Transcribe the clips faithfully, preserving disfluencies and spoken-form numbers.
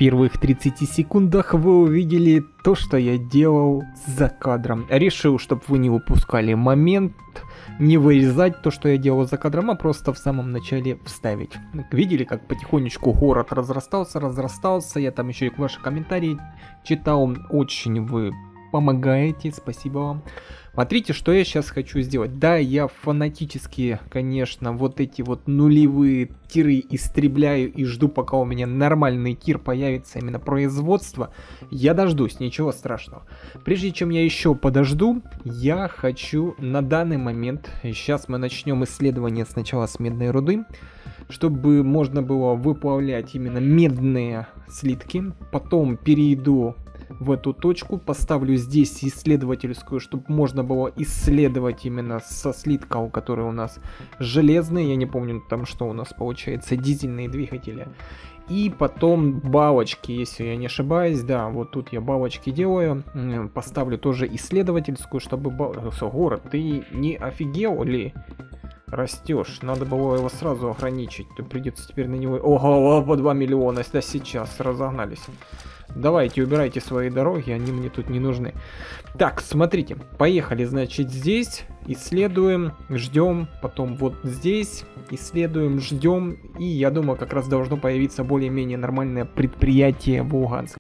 первых тридцати секундах вы увидели то, что я делал за кадром. Решил, чтобы вы не упускали момент, не вырезать то, что я делал за кадром, а просто в самом начале вставить. Видели, как потихонечку город разрастался, разрастался. Я там еще и ваши комментарии читал. Очень вы помогаете, спасибо вам. Смотрите, что я сейчас хочу сделать. Да, я фанатически, конечно, вот эти вот нулевые тиры истребляю и жду, пока у меня нормальный тир появится, именно производство. Я дождусь, ничего страшного. Прежде чем я еще подожду, я хочу на данный момент, сейчас мы начнем исследование сначала с медной руды, чтобы можно было выплавлять именно медные слитки. Потом перейду в эту точку, поставлю здесь исследовательскую, чтобы можно было исследовать именно со слитков, которые у нас железные. Я не помню там, что у нас получается, дизельные двигатели. И потом балочки, если я не ошибаюсь, да, вот тут я балочки делаю. Поставлю тоже исследовательскую, чтобы... Город, ты не офигел ли? Растешь, надо было его сразу ограничить, то придется теперь на него... Ого, по два миллиона, да сейчас разогнались. Давайте, убирайте свои дороги, они мне тут не нужны. Так, смотрите, поехали, значит, здесь исследуем, ждем, потом вот здесь исследуем, ждем, и я думаю, как раз должно появиться более-менее нормальное предприятие в Луганске.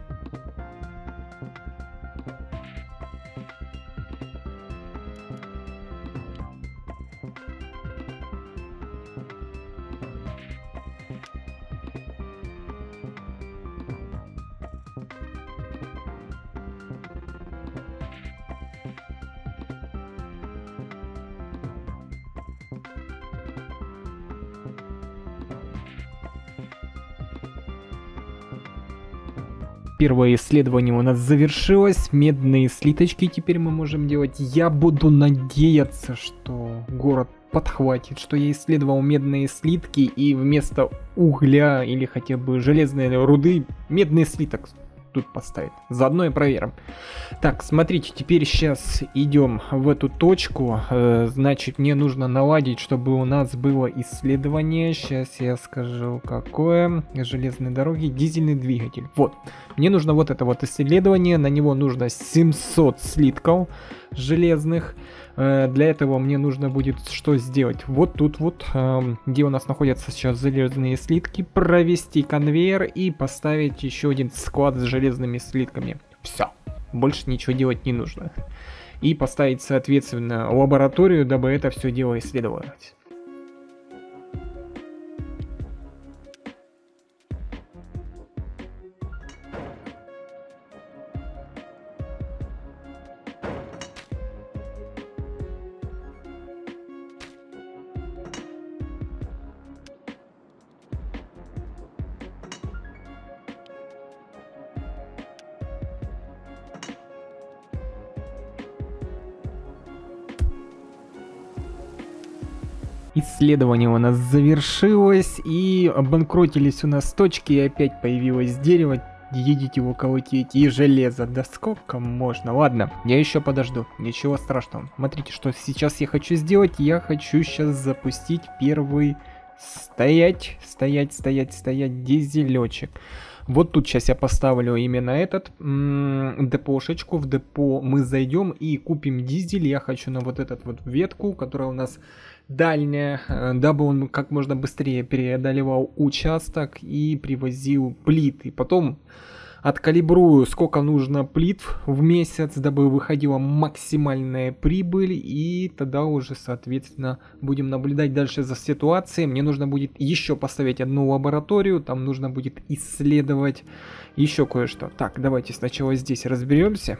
Первое исследование у нас завершилось. Медные слиточки теперь мы можем делать. Я буду надеяться, что город подхватит, что я исследовал медные слитки и вместо угля или хотя бы железной руды медный слиток тут поставит. Заодно и проверим. Так, смотрите, теперь сейчас идем в эту точку. Э, значит, мне нужно наладить, чтобы у нас было исследование. Сейчас я скажу, какое. Железные дороги, дизельный двигатель. Вот. Мне нужно вот это вот исследование. На него нужно семьсот слитков железных. Э, для этого мне нужно будет что сделать? Вот тут вот, э, где у нас находятся сейчас железные слитки, провести конвейер и поставить еще один склад с железными слитками. Все. Больше ничего делать не нужно. И поставить, соответственно, лабораторию, дабы это все дело исследовалось. Исследование у нас завершилось, и обанкротились у нас точки, и опять появилось дерево. Едите его колотить, и железо. Да сколько можно? Ладно, я еще подожду, ничего страшного. Смотрите, что сейчас я хочу сделать. Я хочу сейчас запустить первый... Стоять, стоять, стоять, стоять, дизелечек. Вот тут сейчас я поставлю именно этот м-м, депошечку. В депо мы зайдем и купим дизель. Я хочу на вот этот вот ветку, которая у нас дальняя, дабы он как можно быстрее преодолевал участок и привозил плиты. Потом откалибрую, сколько нужно плит в месяц, дабы выходила максимальная прибыль, и тогда уже, соответственно, будем наблюдать дальше за ситуацией. Мне нужно будет еще поставить одну лабораторию, там нужно будет исследовать еще кое-что. Так, давайте сначала здесь разберемся.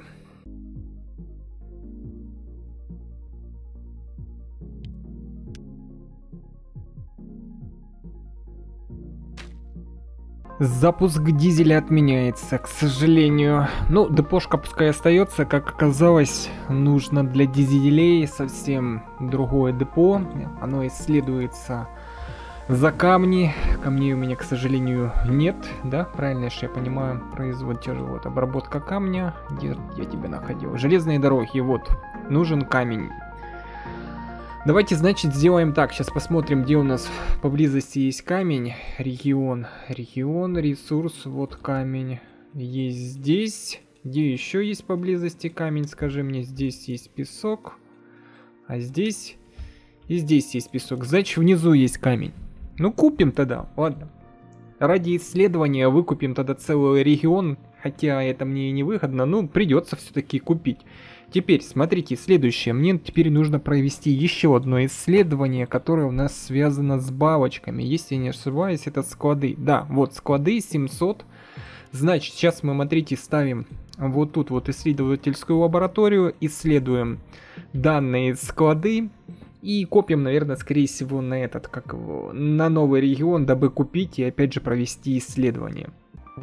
Запуск дизеля отменяется, к сожалению. Ну, депошка пускай остается. Как оказалось, нужно для дизелей совсем другое депо. Оно исследуется за камни. Камней у меня, к сожалению, нет. Да, правильно я понимаю. Производитель, вот, обработка камня. Где я тебя находил? Железные дороги, вот. Нужен камень. Давайте, значит, сделаем так. Сейчас посмотрим, где у нас поблизости есть камень. Регион. Регион, ресурс, вот камень. Есть здесь. Где еще есть поблизости камень, скажи мне. Здесь есть песок. А здесь... И здесь есть песок. Значит, внизу есть камень. Ну, купим тогда. Ладно. Ради исследования выкупим тогда целый регион. Хотя это мне и не выгодно. Но придется все-таки купить. Теперь, смотрите, следующее. Мне теперь нужно провести еще одно исследование, которое у нас связано с бабочками. Если я не ошибаюсь, это склады. Да, вот склады семьсот. Значит, сейчас мы, смотрите, ставим вот тут вот исследовательскую лабораторию. Исследуем данные склады. И копим, наверное, скорее всего, на этот, как его, на новый регион, дабы купить и опять же провести исследование.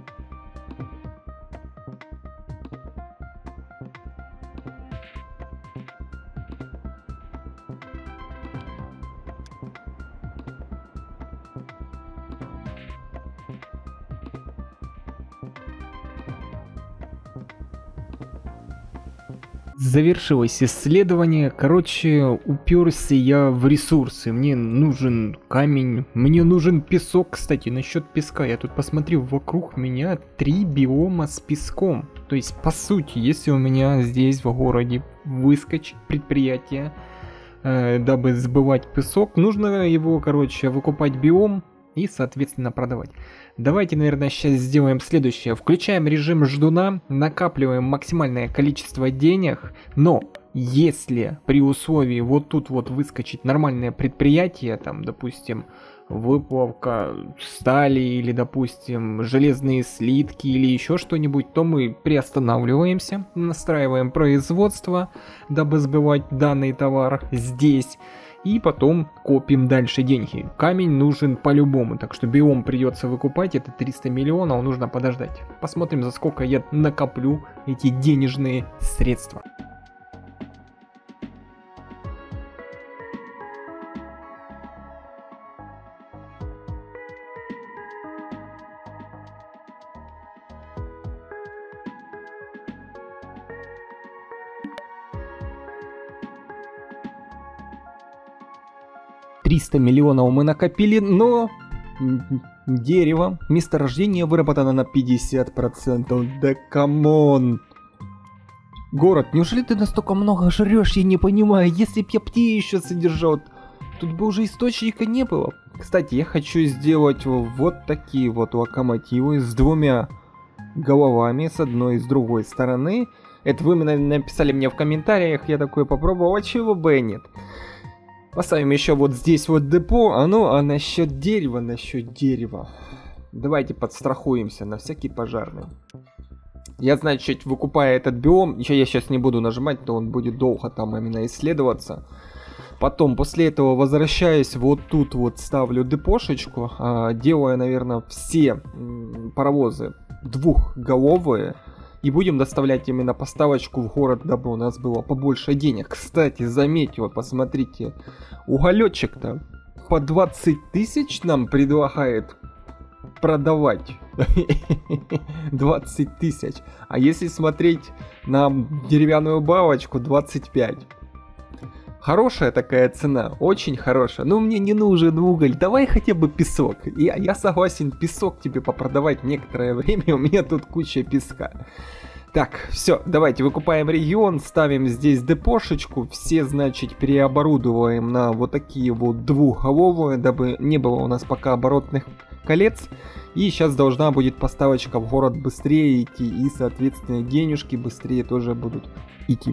Завершилось исследование. Короче, уперся я в ресурсы. Мне нужен камень, мне нужен песок. Кстати, насчет песка, я тут посмотрел, вокруг меня три биома с песком. То есть, по сути, если у меня здесь в городе выскочит предприятие, э, дабы сбывать песок, нужно его, короче, выкупать биом и, соответственно, продавать. Давайте, наверное, сейчас сделаем следующее. Включаем режим ждуна, накапливаем максимальное количество денег, но если при условии вот тут вот выскочить нормальное предприятие, там, допустим, выплавка стали или, допустим, железные слитки или еще что-нибудь, то мы приостанавливаемся, настраиваем производство, дабы сбывать данный товар здесь. И потом копим дальше деньги. Камень нужен по-любому, так что биом придется выкупать, это триста миллионов, нужно подождать. Посмотрим, за сколько я накоплю эти денежные средства. триста миллионов мы накопили, но дерево, месторождение выработано на пятьдесят процентов. Да камон! Город, неужели ты настолько много жрешь? Я не понимаю, если б я птей еще содержал, тут бы уже источника не было. Кстати, я хочу сделать вот такие вот локомотивы с двумя головами, с одной и с другой стороны. Это вы написали мне в комментариях, я такой попробовал, а чего бы и нет. Поставим еще вот здесь вот депо, а ну, а насчет дерева, насчет дерева. Давайте подстрахуемся на всякий пожарный. Я, значит, выкупая этот биом, еще я сейчас не буду нажимать, то он будет долго там именно исследоваться. Потом, после этого, возвращаясь вот тут вот ставлю депошечку, делая, наверное, все паровозы двухголовые. И будем доставлять именно поставочку в город, дабы у нас было побольше денег. Кстати, заметьте, посмотрите, уголечек-то по двадцать тысяч нам предлагает продавать. двадцать тысяч. А если смотреть на деревянную балочку, двадцать пять. Хорошая такая цена, очень хорошая. Но мне не нужен уголь, давай хотя бы песок. Я, я согласен песок тебе попродавать некоторое время, у меня тут куча песка. Так, все, давайте выкупаем регион, ставим здесь депошечку. Все, значит, переоборудовываем на вот такие вот двухголовые, дабы не было у нас пока оборотных колец. И сейчас должна будет поставочка в город быстрее идти, и, соответственно, денежки быстрее тоже будут идти.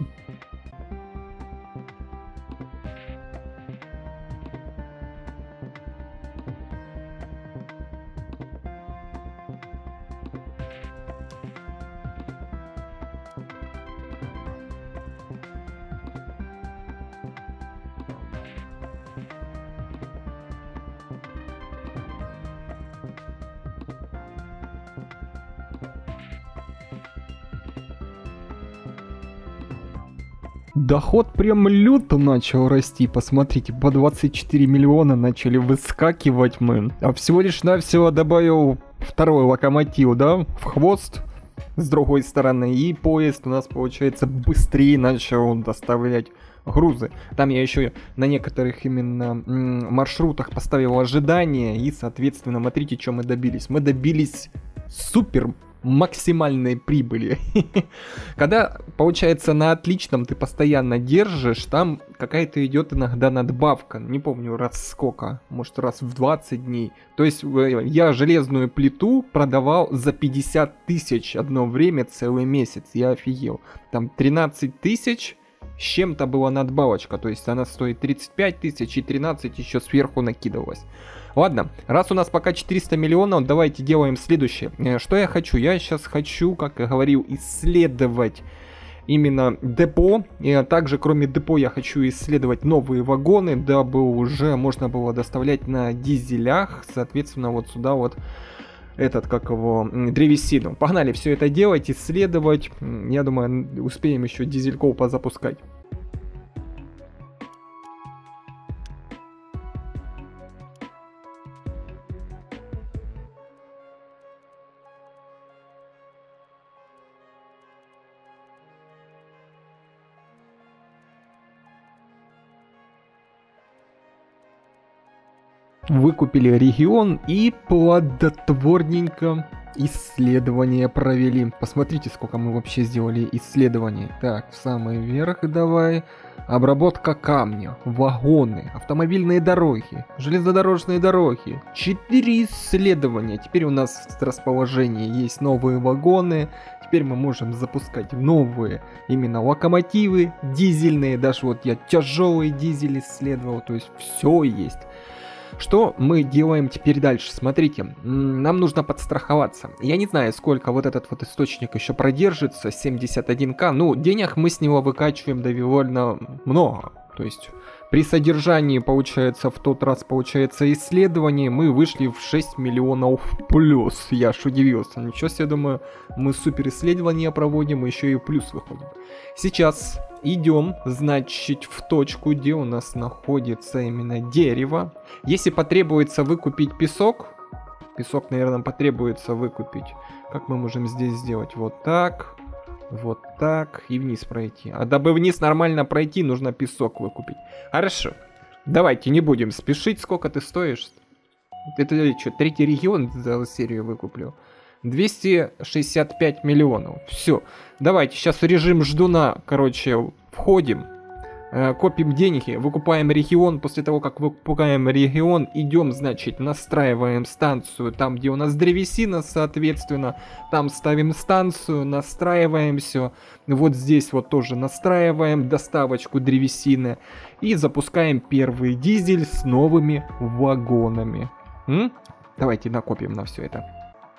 Доход прям люто начал расти, посмотрите, по двадцать четыре миллиона начали выскакивать мы. А всего лишь навсего добавил второй локомотив, да, в хвост с другой стороны. И поезд у нас, получается, быстрее начал доставлять грузы. Там я еще на некоторых именно маршрутах поставил ожидания, и, соответственно, смотрите, что мы добились. Мы добились супер максимальной прибыли. Когда, получается, на отличном ты постоянно держишь, там какая-то идет иногда надбавка. Не помню, раз сколько, может, раз в двадцать дней. То есть я железную плиту продавал за пятьдесят тысяч одно время, целый месяц. Я офигел. Там тринадцать тысяч с чем-то была надбавочка. То есть она стоит тридцать пять тысяч и тринадцать еще сверху накидывалась. Ладно, раз у нас пока четыреста миллионов, давайте делаем следующее. Что я хочу? Я сейчас хочу, как я говорил, исследовать именно депо. И также, кроме депо, я хочу исследовать новые вагоны, дабы уже можно было доставлять на дизелях, соответственно, вот сюда вот этот, как его, древесину. Погнали все это делать, исследовать. Я думаю, успеем еще дизельков позапускать. Выкупили регион и плодотворненько исследования провели. Посмотрите, сколько мы вообще сделали исследований. Так, в самый верх давай. Обработка камня, вагоны, автомобильные дороги, железнодорожные дороги. Четыре исследования. Теперь у нас в расположении есть новые вагоны. Теперь мы можем запускать новые именно локомотивы дизельные. Даже вот я тяжелый дизель исследовал. То есть все есть. Что мы делаем теперь дальше? Смотрите, нам нужно подстраховаться. Я не знаю, сколько вот этот вот источник еще продержится, семьдесят один ка. Ну, денег мы с него выкачиваем довольно много. То есть при содержании, получается, в тот раз, получается, исследование, мы вышли в шесть миллионов плюс. Я аж удивился. Ничего себе, думаю, мы супер исследования проводим, еще и плюс выходим. Сейчас идем, значит, в точку, где у нас находится именно дерево. Если потребуется выкупить песок, песок, наверное, потребуется выкупить. Как мы можем здесь сделать? Вот так, вот так и вниз пройти. А дабы вниз нормально пройти, нужно песок выкупить. Хорошо. Давайте не будем спешить. Сколько ты стоишь? Это что, третий регион за серию выкуплю? двести шестьдесят пять миллионов. Все. Давайте сейчас в режим ждуна, короче, входим. Э, копим деньги, выкупаем регион. После того, как выкупаем регион, идем, значит, настраиваем станцию там, где у нас древесина, соответственно. Там ставим станцию, настраиваем все. Вот здесь вот тоже настраиваем доставочку древесины. И запускаем первый дизель с новыми вагонами. М? Давайте накопим на все это.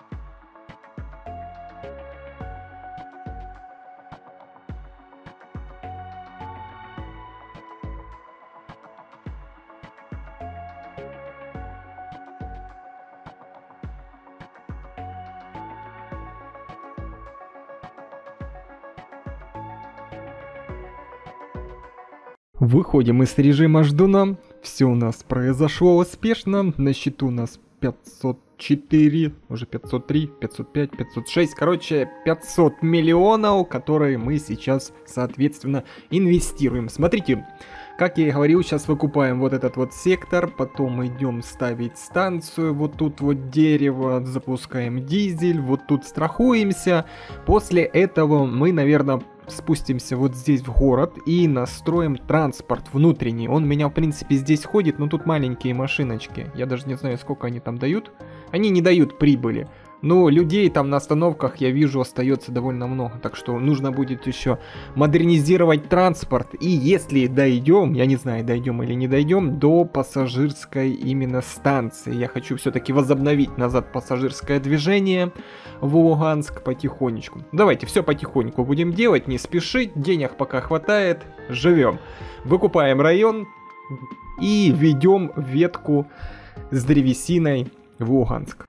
Выходим из режима ждуна. Все у нас произошло успешно. На счету у нас пятьсот четыре, уже пятьсот три, пятьсот пять, пятьсот шесть. Короче, пятьсот миллионов, которые мы сейчас, соответственно, инвестируем. Смотрите, как я и говорил, сейчас выкупаем вот этот вот сектор. Потом идем ставить станцию. Вот тут вот дерево. Запускаем дизель. Вот тут страхуемся. После этого мы, наверное, спустимся вот здесь в город и настроим транспорт внутренний. Он у меня, в принципе, здесь ходит, но тут маленькие машиночки. Я даже не знаю, сколько они там дают. Они не дают прибыли. Но людей там на остановках, я вижу, остается довольно много. Так что нужно будет еще модернизировать транспорт. И если дойдем, я не знаю, дойдем или не дойдем, до пассажирской именно станции. Я хочу все-таки возобновить назад пассажирское движение в Луганск потихонечку. Давайте все потихоньку будем делать, не спешить. Денег пока хватает, живем. Выкупаем район и ведем ветку с древесиной в Луганск.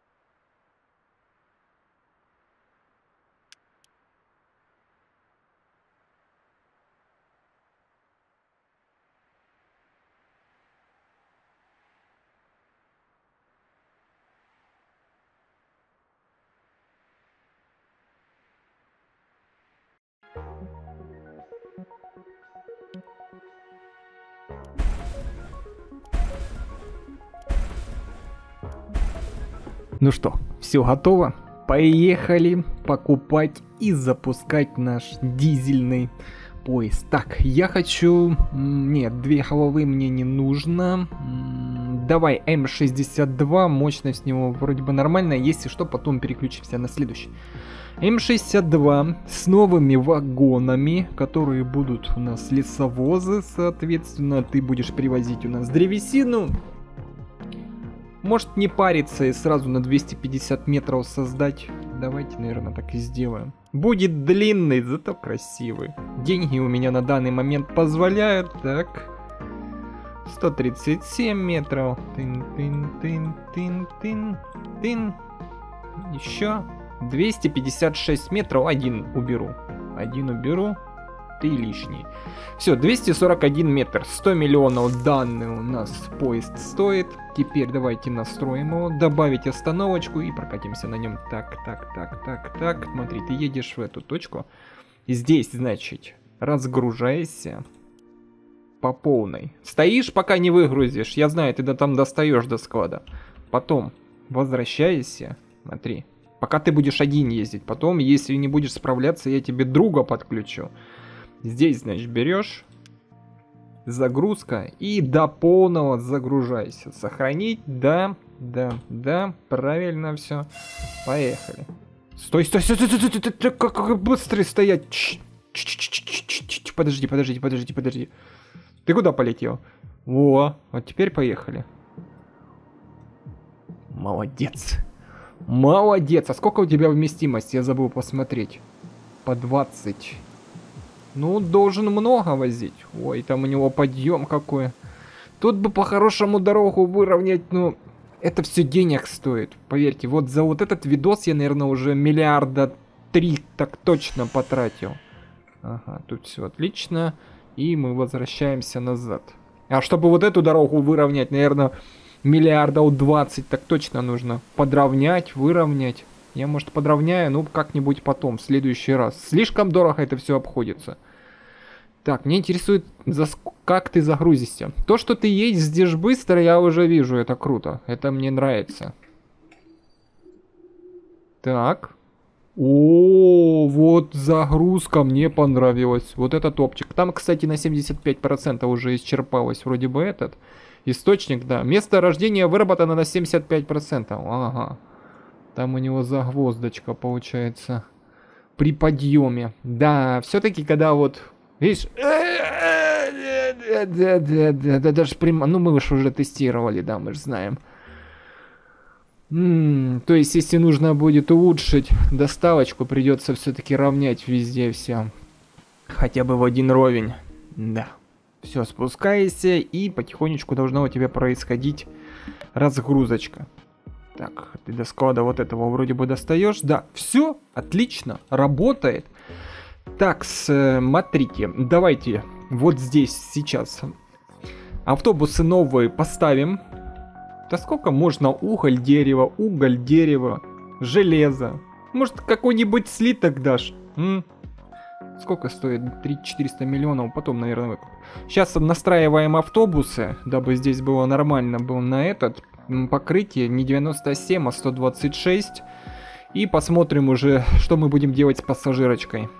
Ну что, все готово? Поехали покупать и запускать наш дизельный поезд. Так, я хочу... Нет, две головы мне не нужно. Давай эм шестьдесят два, мощность него вроде бы нормальная. Если что, потом переключимся на следующий. эм шестьдесят два с новыми вагонами, которые будут у нас лесовозы, соответственно. Ты будешь привозить у нас древесину. Может не париться и сразу на двести пятьдесят метров создать. Давайте, наверное, так и сделаем. Будет длинный, зато красивый. Деньги у меня на данный момент позволяют. Так. сто тридцать семь метров. Тын-тын-тын-тын-тын-тын. Еще. двести пятьдесят шесть метров. Один уберу. Один уберу. Ты лишний. Все, двести сорок один метр. сто миллионов данный у нас поезд стоит. Теперь давайте настроим его. Добавить остановочку и прокатимся на нем. Так, так, так, так, так. Смотри, ты едешь в эту точку. Здесь, значит, разгружайся по полной. Стоишь, пока не выгрузишь. Я знаю, ты до там достаешь до склада. Потом возвращайся. Смотри. Пока ты будешь один ездить. Потом, если не будешь справляться, я тебе друга подключу. Здесь, значит, берешь, загрузка, и до полного загружайся. Сохранить, да, да, да, правильно все. Поехали. Стой, стой, стой, стой, стой, стой, стой, как быстро стоять. Ч -ч -ч -ч -ч -ч -ч. Подожди, подожди, подожди, подожди. Ты куда полетел? Во, вот теперь поехали. Молодец. Молодец. А сколько у тебя вместимость? Я забыл посмотреть. По двадцать. Ну, должен много возить. Ой, там у него подъем какой. Тут бы по-хорошему дорогу выровнять, но это все денег стоит. Поверьте, вот за вот этот видос я, наверное, уже миллиарда три так точно потратил. Ага, тут все отлично. И мы возвращаемся назад. А чтобы вот эту дорогу выровнять, наверное, миллиардов двадцать так точно нужно. Подровнять, выровнять. Я, может, подровняю, ну, как-нибудь потом, в следующий раз. Слишком дорого это все обходится. Так, мне интересует, за... как ты загрузишься. То, что ты ездишь быстро, я уже вижу, это круто. Это мне нравится. Так. О, вот загрузка мне понравилась. Вот это топчик. Там, кстати, на семьдесят пять процентов уже исчерпалось вроде бы этот источник, да. Место рождения выработано на семьдесят пять процентов. Ага. Там у него загвоздочка получается при подъеме. Да, все-таки когда вот, видишь, даже прям, ну мы уж уже тестировали, да, мы же знаем. М-м, то есть, если нужно будет улучшить доставочку, придется все-таки равнять везде все. Хотя бы в один ровень. Да. Все, спускайся, и потихонечку должна у тебя происходить разгрузочка. Так, ты до склада вот этого вроде бы достаешь. Да, все, отлично, работает. Так, смотрите, давайте вот здесь сейчас автобусы новые поставим. Да сколько можно уголь, дерево, уголь, дерево, железо. Может, какой-нибудь слиток дашь? М? Сколько стоит? три четыреста миллионов, потом, наверное, выкуп. Сейчас настраиваем автобусы, дабы здесь было нормально, был на этот... покрытие не девяносто семь, а сто двадцать шесть. И посмотрим уже, что мы будем делать с пассажирочкой.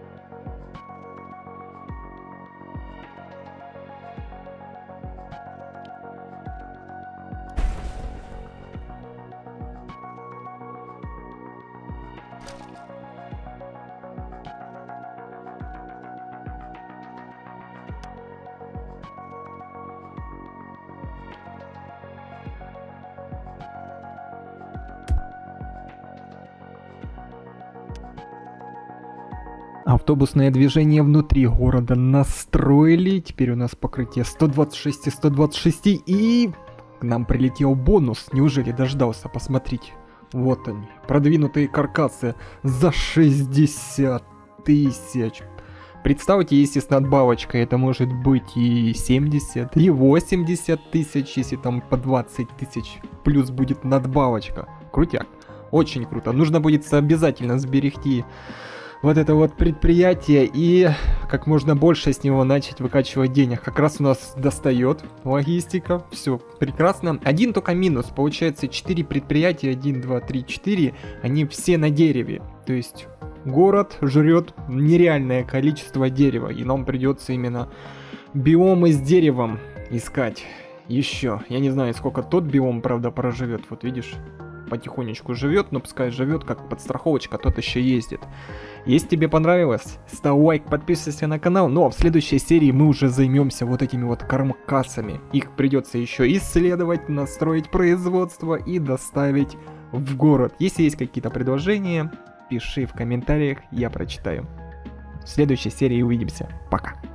Автобусное движение внутри города настроили. Теперь у нас покрытие сто двадцать шесть и сто двадцать шесть. И к нам прилетел бонус. Неужели дождался? Посмотрите. Вот они. Продвинутые каркасы за шестьдесят тысяч. Представьте, если с надбавочкой это может быть и семьдесят, и восемьдесят тысяч, если там по двадцать тысяч. Плюс будет надбавочка. Крутяк. Очень круто. Нужно будет обязательно сберегти вот это вот предприятие и как можно больше с него начать выкачивать денег. Как раз у нас достает логистика, все прекрасно. Один только минус, получается четыре предприятия, один, два, три, четыре, они все на дереве. То есть город жрет нереальное количество дерева, и нам придется именно биомы с деревом искать еще. Я не знаю, сколько тот биом, правда, проживет. Вот видишь, потихонечку живет, но пускай живет, как подстраховочка, тот еще ездит. Если тебе понравилось, ставь лайк, подписывайся на канал. Ну а в следующей серии мы уже займемся вот этими вот кармакасами. Их придется еще исследовать, настроить производство и доставить в город. Если есть какие-то предложения, пиши в комментариях, я прочитаю. В следующей серии увидимся. Пока.